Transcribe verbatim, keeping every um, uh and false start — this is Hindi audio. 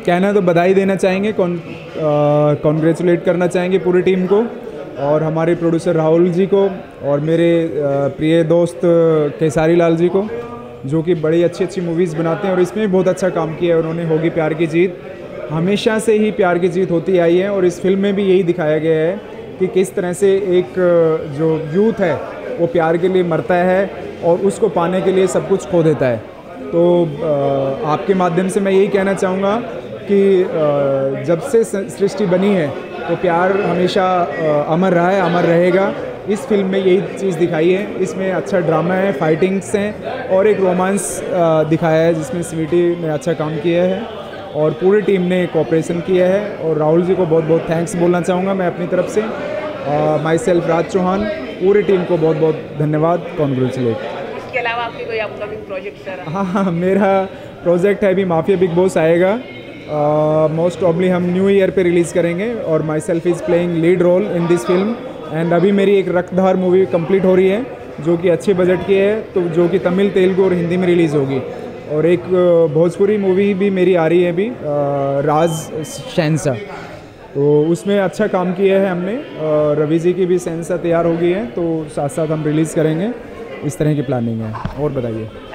कहना तो बधाई देना चाहेंगे, कॉन्ग्रेचुलेट करना चाहेंगे पूरी टीम को और हमारे प्रोड्यूसर राहुल जी को और मेरे प्रिय दोस्त केसारी लाल जी को, जो कि बड़ी अच्छी अच्छी मूवीज़ बनाते हैं और इसमें भी बहुत अच्छा काम किया है उन्होंने। होगी प्यार की जीत, हमेशा से ही प्यार की जीत होती आई है और इस फिल्म में भी यही दिखाया गया है कि किस तरह से एक जो यूथ है वो प्यार के लिए मरता है और उसको पाने के लिए सब कुछ खो देता है। तो आपके माध्यम से मैं यही कहना चाहूँगा कि जब से सृष्टि बनी है तो प्यार हमेशा अमर रहा है, अमर रहेगा। इस फिल्म में यही चीज़ दिखाई है। इसमें अच्छा ड्रामा है, फाइटिंग्स हैं और एक रोमांस दिखाया है जिसमें स्वीटी ने अच्छा काम किया है और पूरी टीम ने कोऑपरेशन किया है। और राहुल जी को बहुत बहुत थैंक्स बोलना चाहूँगा मैं अपनी तरफ से। माई सेल्फ राज चौहान, पूरी टीम को बहुत बहुत धन्यवाद, कॉन्ग्रेचुलेट। इसके अलावा आपकी कोई अपकमिंग प्रोजेक्ट सर? हाँ हाँ, मेरा प्रोजेक्ट है अभी माफिया बिग बॉस आएगा, मोस्ट प्रॉब्ली हम न्यू ईयर पे रिलीज़ करेंगे और myself is playing lead role in this film. And अभी मेरी एक रक्तधार मूवी कंप्लीट हो रही है जो कि अच्छे बजट की है, तो जो कि तमिल, तेलुगु और हिंदी में रिलीज़ होगी। और एक भोजपुरी मूवी भी मेरी आ रही है अभी, राज शहंशाह, तो उसमें अच्छा काम किया है हमने। रवि जी की भी शहंशाह तैयार हो गई है, तो साथ साथ हम रिलीज़ करेंगे। इस तरह की प्लानिंग है। और बताइए।